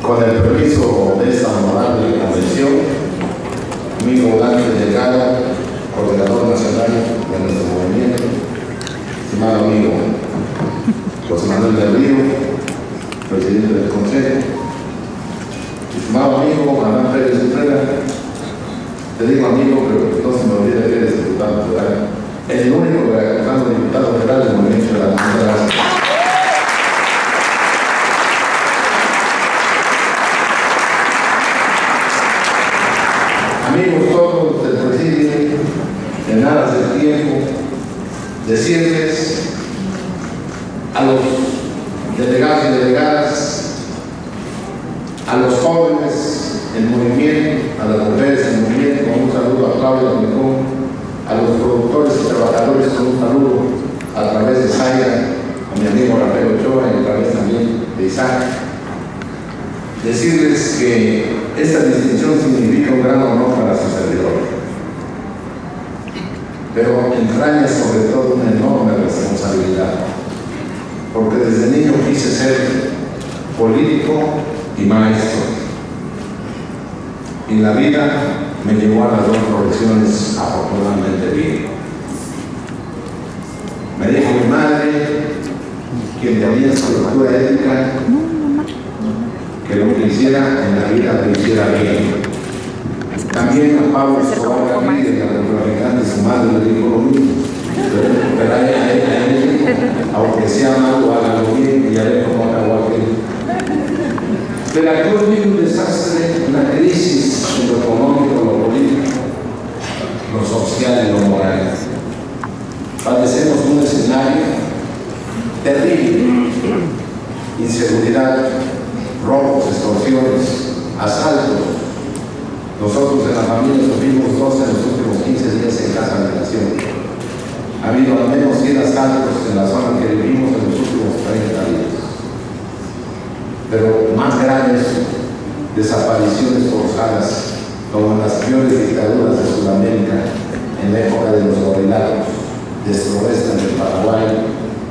Con el permiso de esta honorable convención, amigo Dante Delgado, coordinador nacional de nuestro movimiento, estimado amigo José Manuel del Río, presidente del Consejo, estimado amigo Manuel Pérez Utrera, te digo amigo, pero no se me olvida que eres diputado federal, el único veracruzano diputado federal del movimiento de la comunidad. Amigos todos del presidio, en aras del tiempo, decirles a los delegados y delegadas, a los jóvenes en movimiento, a las mujeres en movimiento, con un saludo a Claudia Domingón, a los productores y trabajadores con un saludo a través de Zaira, a mi amigo Rafael Ochoa y a través también de Isaac. Decirles que esta distinción significa un gran honor para su servidor, pero entraña sobre todo una enorme responsabilidad, porque desde niño quise ser político y maestro, y la vida me llevó a las dos profesiones afortunadamente bien. Me dijo mi madre, quien tenía estructura ética, que lo que hiciera en la vida lo hiciera bien. También a Pablo Escobar Gaviria, el narcotraficante, su madre le dijo lo mismo. Pero a él, aunque sea malo, hágalo bien y ya ve cómo acabó aquel. Pero aquí vive un desastre, una crisis en lo económico, lo político, lo social y lo moral. Padecemos un escenario terrible, inseguridad, robos, extorsiones, asaltos. Nosotros en la familia sufrimos 12 en los últimos 15 días en Casa de Nación. Ha habido al menos 100 asaltos en la zona que vivimos en los últimos 30 días. Pero más graves, desapariciones forzadas, como en las peores dictaduras de Sudamérica, en la época de los gorilados, de Stroessner del Paraguay,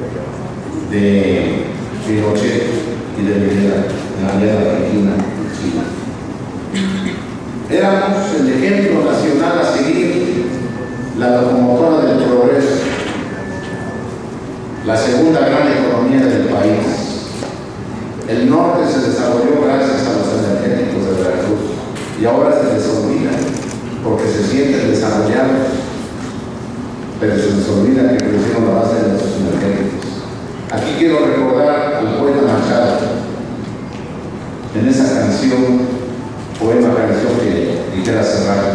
de Pinochet y de Videla, en la guerra argentina, Chile. Éramos el ejemplo nacional a seguir, la locomotora del progreso, la segunda gran economía del país. El norte se desarrolló gracias a los energéticos de Veracruz y ahora se les olvida porque se sienten desarrollados, pero se les olvida que crecieron la base de los energéticos. Aquí quiero recordar al poeta Machado, en esa canción, canción que dijera cerrar.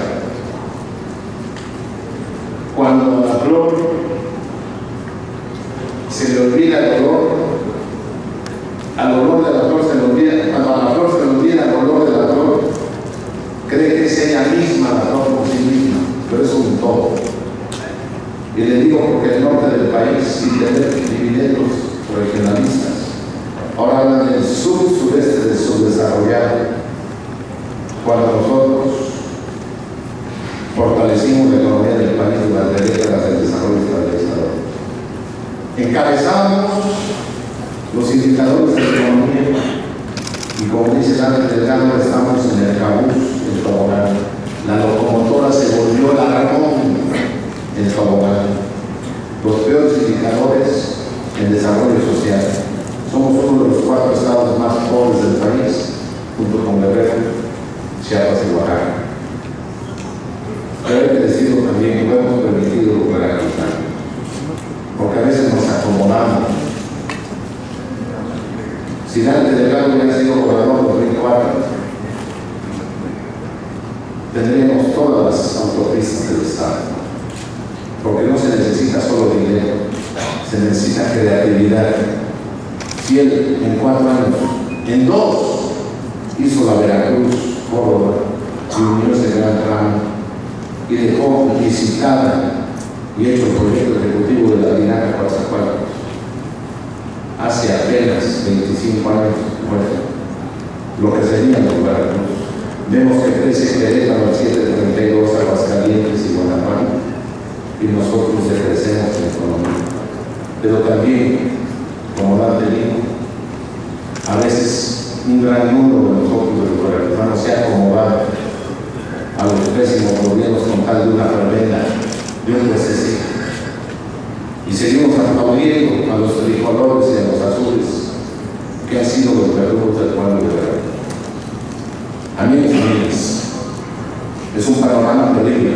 Cuando a la flor se le olvida el dolor, al dolor de la flor se le olvida, cuando a la flor se le olvida el dolor de la flor, cree que es ella misma la flor por sí misma, pero es un todo. Y le digo porque el norte del país, sin tener dividendos regionalistas, ahora hablan del sur-sureste del subdesarrollado, cuando nosotros fortalecimos la economía del país durante décadas del desarrollo estabilizador. Encabezamos los indicadores de la economía y, como dice Dante Delgado, estamos en el cabús, el tobogán. La locomotora se volvió el alarmón, el tobogán. Los peores indicadores en desarrollo social. Somos uno de los 4 estados más pobres del país, junto con Guerrero, Chiapas y Oaxaca. Pero hay que decirlo también, que no hemos permitido lograr alcanzar, porque a veces nos acomodamos. Si Dante Delgado hubiera sido gobernador en 2004, tendríamos todas las autopistas del Estado, porque no se necesita solo dinero, se necesita creatividad. Si él en 4 años, en 2, hizo la Veracruz, Córdoba, y unió ese gran tramo, y dejó licitada y hecho el proyecto ejecutivo de la Linaja Coatzacoalcos hace apenas 25 años, lo que sería los Veracruz. Vemos que crece Querétaro al 732, Aguascalientes y Guanajuato, y nosotros decrecemos en economía. Pero también, como Dante dijo, a veces un gran número de nosotros, de los veracruzanos, se ha acomodado a los pésimos gobiernos con tal de una prebenda, de un recesivo. Y seguimos aplaudiendo a los tricolores y a los azules, que han sido los verdugos del pueblo de Veracruz. Amigos y amigas, es un panorama terrible,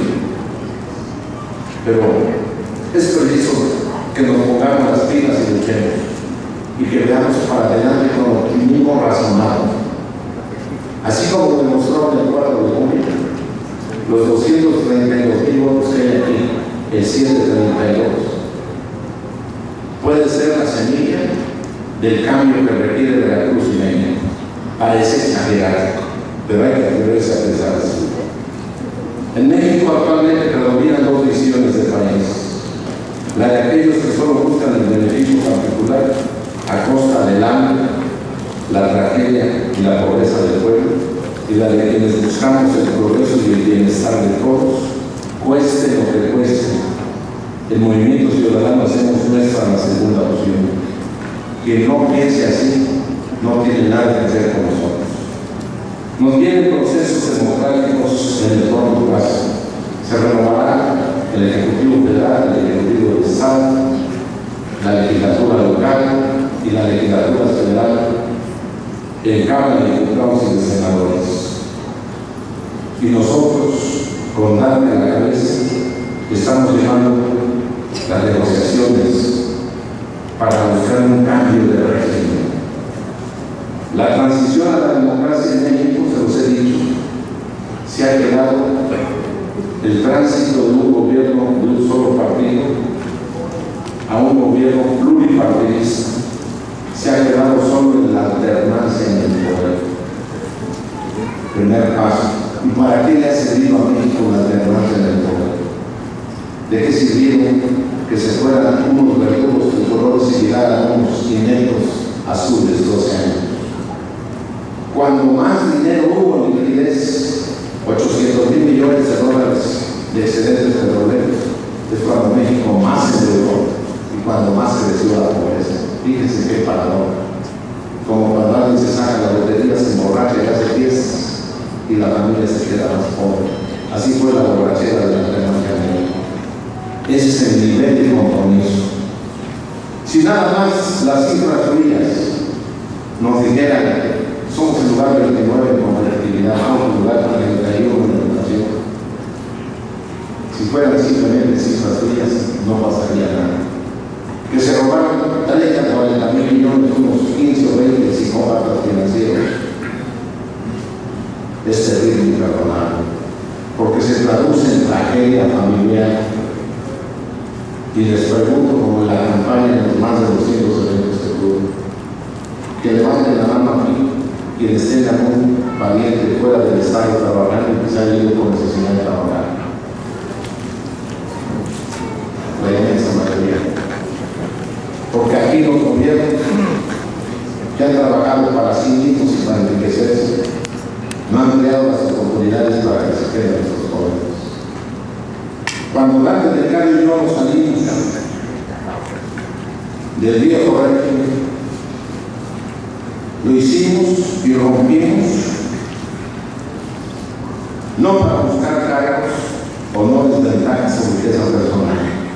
pero es preciso que nos pongamos las pilas y luchemos, y que veamos para adelante con optimismo razonado. Así como demostró en el 4 de junio, los 232,000 votos que hay aquí, el 732, puede ser la semilla del cambio que requiere Veracruz y México. Parece exagerado, pero hay que atreverse a pensar así. En México actualmente predominan dos visiones del país: la de aquellos que solo buscan el beneficio particular a costa del hambre, la tragedia y la pobreza del pueblo, y la de quienes buscamos el progreso y el bienestar de todos, cueste lo que cueste. El movimiento ciudadano hacemos nuestra la segunda opción. Quien no piense así no tiene nada que hacer con nosotros. Nos vienen procesos democráticos en el corto plazo. Se renovará el Ejecutivo Federal, el Ejecutivo del Estado, la legislatura local y la legislatura federal, en Cámara de Diputados y de Senadores. Y nosotros, con darle a la cabeza, estamos llevando las negociaciones para buscar un cambio de régimen. La transición a la democracia en México, se los he dicho, se ha quedado el tránsito de un gobierno de un solo partido a un gobierno pluripartidista. Se ha quedado solo en la alternancia en el poder. Primer paso. ¿Y para qué le ha servido a México la alternancia en el poder? ¿De qué sirvieron que se fueran unos verdugos tricolores y llegaran unos inéditos azules 12 años? Cuando más dinero hubo en liquidez, 800,000 millones de dólares de excedentes petroleros, es cuando México más se endeudó y cuando más creció la pobreza. Fíjense qué paradoja. Como cuando alguien se saca la lotería, se emborracha y hace fiestas y la familia se queda más pobre. Así fue la borrachera de la alternancia de México. Ese es el nivel de compromiso. Si nada más las cifras frías nos dijeran: somos el lugar 29 en convertibilidad, somos el lugar 31 en educación. Si fueran simplemente cifras frías, no pasaría nada. Que se robaron 30, 40,000 millones, unos 15 o 20 psicópatas financieros, es terrible y imperdonable, porque se traduce en tragedia familiar. Y les pregunto, como en la campaña de los más de 200 eventos que tuve, que levanten la mano aquí quienes tengan un pariente fuera del Estado trabajando y que se haya ido por necesidad de trabajar. La inmensa mayoría. Porque aquí los gobiernos que han trabajado para sí mismos y para enriquecerse no han creado las oportunidades para que se queden nuestros jóvenes. Cuando Dante Delgado y yo nos salimos del viejo régimen, lo hicimos y rompimos, no para buscar cargos o no desventajas o riqueza personal.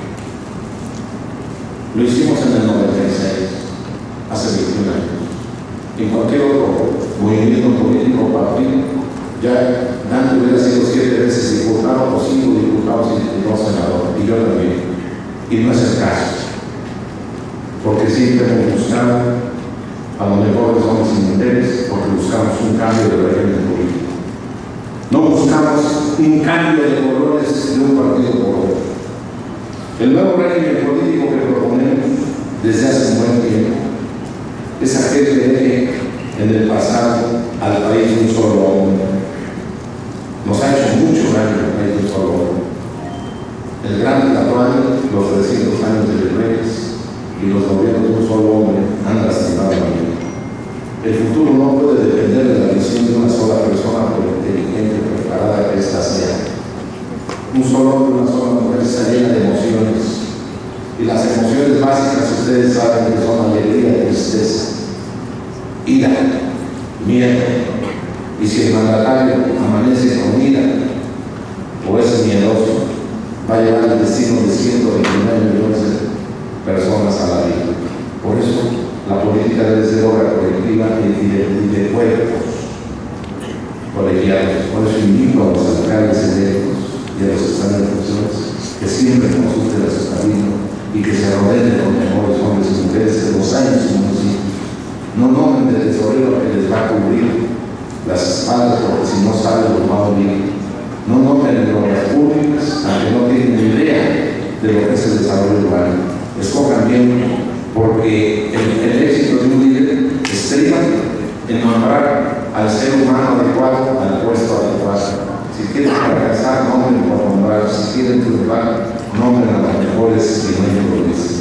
Lo hicimos en el 96, hace 21 años. En cualquier otro movimiento político o partido, ya Dante hubiera sido 7 veces diputado o 5 diputados y 2 senadores, y yo también. Y no es el caso, porque siempre hemos buscado a los mejores hombres y mujeres, porque buscamos un cambio de régimen político. No buscamos un cambio de colores de un partido por otro. El nuevo régimen político que proponemos desde hace un buen tiempo es aquel que deje en el pasado al país un solo hombre. Nos ha hecho mucho daño al país un solo hombre. El gran Tlatuani, los 300 años de Virreyes y los gobiernos de un solo hombre han lastimado a mí. El futuro no puede depender de la visión de una sola persona, por inteligente y preparada que ésta sea. Un solo hombre, una sola mujer está llena de emociones. Y las emociones básicas ustedes saben que son alegría, tristeza, ira, miedo. Y si el mandatario amanece con ira o es miedoso, va a llevar el destino de 129 millones de personas a la vida. Por eso la política debe ser obra colectiva y de cuerpos colegiados. Por eso invito a los alcaldes electos y a los que están en funciones que siempre consulten a su camino y que se rodeen de los mejores hombres y mujeres de los años y municipios. No nombren de tesorero que les va a cubrir las espaldas, porque si no sabe los va a morir. No nombren de obras públicas a que no tienen ni idea de lo que es el desarrollo urbano. Escojan bien, porque el éxito de un líder estriba en nombrar al ser humano adecuado al puesto adecuado. Si quieren fracasar, nombren por nombrar. Si quieren triunfar, nombren a los mejores y no improvisan.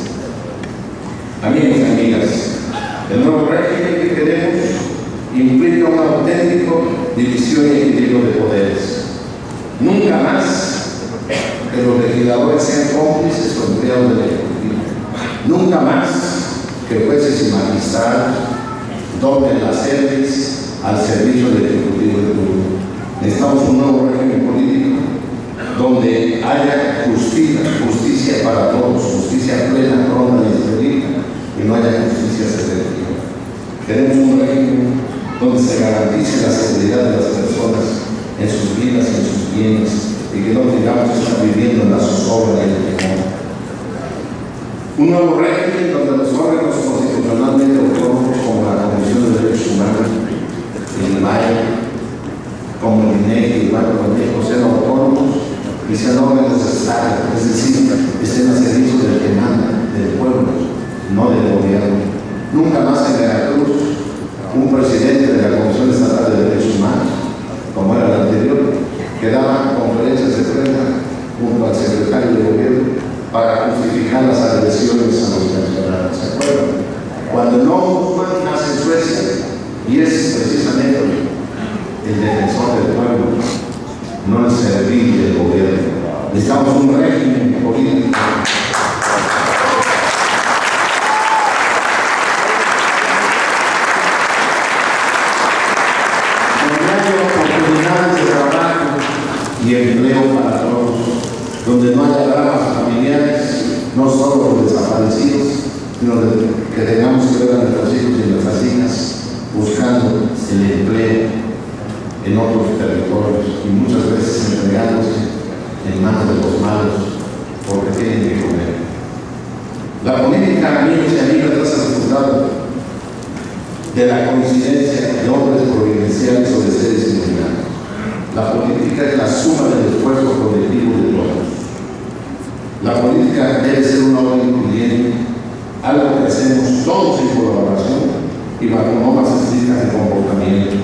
Amigos y amigas, el nuevo régimen que queremos implica un auténtico división y equilibrio de poderes. Nunca más que los legisladores sean cómplices o empleados del Ejecutivo. Nunca más que jueces y magistrados doblen las cerviz al servicio del Ejecutivo de turno. Necesitamos un nuevo régimen político donde haya justicia para todos, justicia plena, pronta y expedita, y no haya justicia selectiva. Queremos un régimen donde se garantice la seguridad de las personas en sus vidas y en sus bienes, y que no tengamos que estar viviendo en la zozobra y el temor. Un nuevo régimen donde los órganos constitucionalmente autónomos, como la Comisión de Derechos Humanos, el MAE, como el INEGI y el Banco de México, sean autónomos y sean órganos estatales, es decir, estén al servicio del que manda, del pueblo, no del gobierno. Nunca más en Veracruz un presidente de la Comisión Estatal de Derechos Humanos, como era el anterior, que daba conferencias de prensa junto al secretario de gobierno para justificar las agresiones a los pensionados. ¿Se acuerdan? Cuando el ombudsman nace en Suecia y es precisamente el defensor del pueblo, no el servil del gobierno. Necesitamos un régimen político y empleo para todos, donde no haya dramas familiares, no solo los desaparecidos, sino que tengamos que ver a nuestros hijos y nuestras hijas buscando el empleo en otros territorios y muchas veces entregándose en manos de los malos porque tienen que comer. La política, amigos y amigas, es el resultado de la coincidencia de hombres providenciales o de seres iluminados. La política es la suma del esfuerzo colectivo de todos. La política debe ser una obra incluyente, algo que hacemos todos en colaboración y bajo normas estrictas de comportamiento.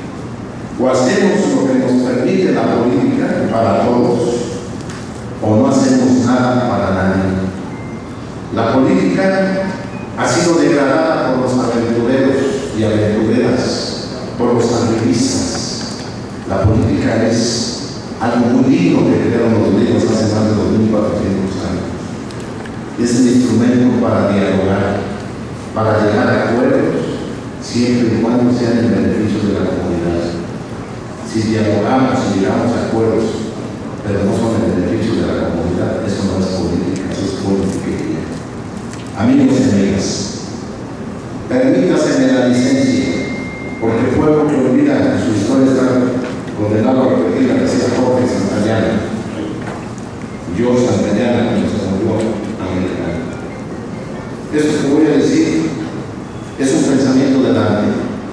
O hacemos lo que nos permite la política para todos, o no hacemos nada para nadie. La política ha sido degradada por los aventureros y aventureras, por los activistas. La política es algo muy lindo que crearon los griegos hace más de 2400 años. Es el instrumento para dialogar, para llegar a acuerdos, siempre y cuando sean en beneficio de la comunidad. Si dialogamos y llegamos a acuerdos, pero no son en beneficio de la comunidad, eso no es política, eso es politiquería. Amigos y amigas, permítaseme la licencia, porque el pueblo que olvida su historia está condenado a repetir la que decía Jorge Santayana. Yo, Santayana, cuando se murió americano. Esto que voy a decir es un pensamiento de Dante.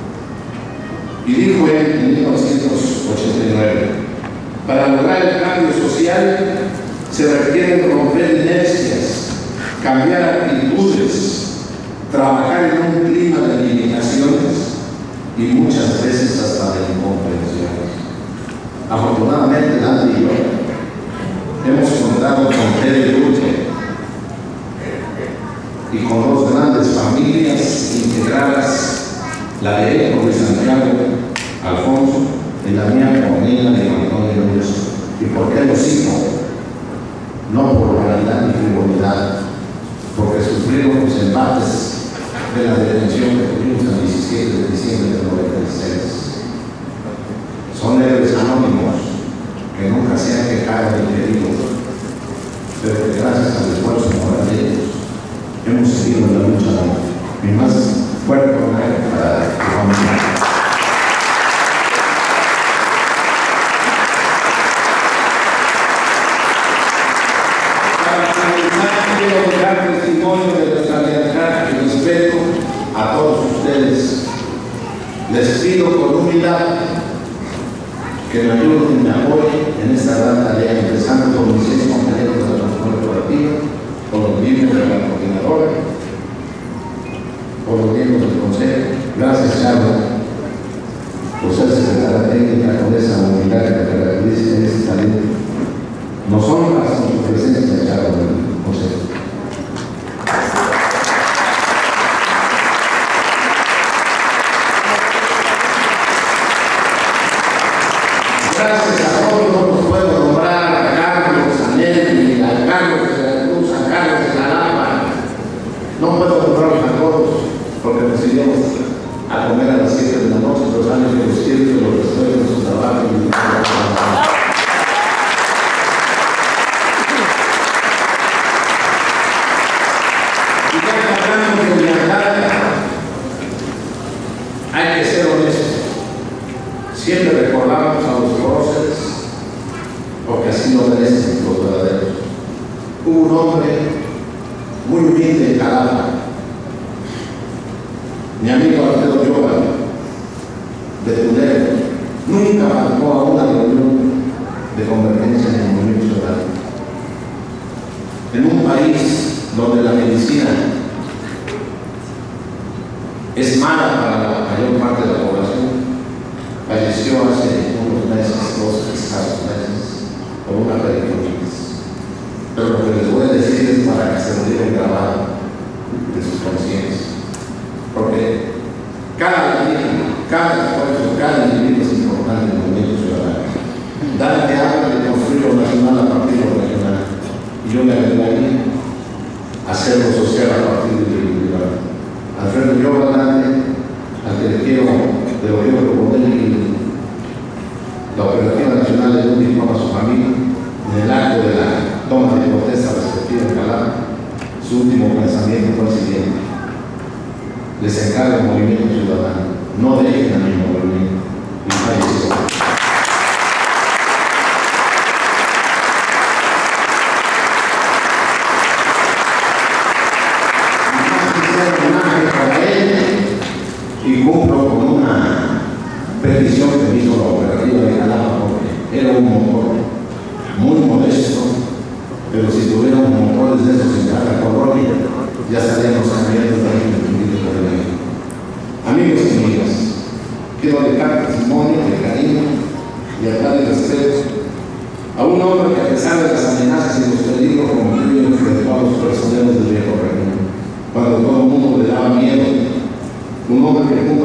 Y dijo él en 1989, para lograr el cambio social se requiere romper inercias, cambiar actitudes, trabajar en un clima de limitaciones y muchas veces hasta de incomprensión. Afortunadamente, Dante y yo hemos contado con Tere Luche y con dos grandes familias integradas, la de Eco de Santiago, Alfonso, y la mía, Paulina de Antonio Núñez. ¿Y por qué los hizo? No por vanidad ni frivolidad, porque sufrieron los embates de la detención que tuvimos el 17 de diciembre del 96. lucha. Mi más fuerte homenaje para tu familia. Para finalizar, quiero dar testimonio de nuestra lealtad y respeto a todos ustedes. Les pido con humildad que me ayuden y me apoyen en esta gran tarea, empezando por mis 6 compañeros de la transporte colectiva, por los miembros de la coordinadora, por los miembros del consejo. Gracias, Charlotte, por ser secretaria técnica con esa humildad que te caracteriza en este talento. Nos honras con su presencia, Charlotte, en el consejo. Gracias a todos, no los puedo nombrar, a Carlos, a Nelly, a Carlos de la Cruz, a Carlos de la Lapa. No puedo nombrarlos a todos porque nos iremos a comer a las 7 de la noche, los años que los quiero, que los respeto en su trabajo y ya que hablamos de lealtad, hay que ser honestos. Siempre recordamos a los próceres porque así lo merecen los verdaderos. Hubo un hombre muy humilde en Jalapa, mi amigo Alfredo Yoba, de Tulero, nunca faltó a una reunión de convergencia en el movimiento ciudadano. En un país donde la medicina es mala para la mayor parte de la población, falleció hace unos meses, 2 escasos meses, por una peritonitis. Pero lo que les voy a decir es para que se lo lleven grabado de sus conciencias. Porque cada día, cada esfuerzo, cada individuo es importante en el movimiento ciudadano. Dante habla de construir lo nacional a partir de lo regional. Y yo me agregaría a hacerlo social a partir de lo individual. Alfredo Yoba, Dante, al que le quiero proponer la Operativa Nacional de un diploma a su familia en el acto de la toma de protesta respectiva en Jalapa. Su último pensamiento fue el siguiente: les encarga el movimiento ciudadano, no dejen a mi movimiento. Y falleció. Y cumplo con una petición que me hizo la Operativa de Jalapa, porque era un motor muy modesto, pero si tuviéramos motores de esos en cada colonia, ya estaríamos cambiando también el político de México. Amigos y amigas, quiero dejar testimonio de cariño y hablar de respeto a un hombre que, a pesar de las amenazas y los peligros, rompió y enfrentó a los personeros del viejo reino, cuando todo el mundo le daba miedo. Un hombre que junto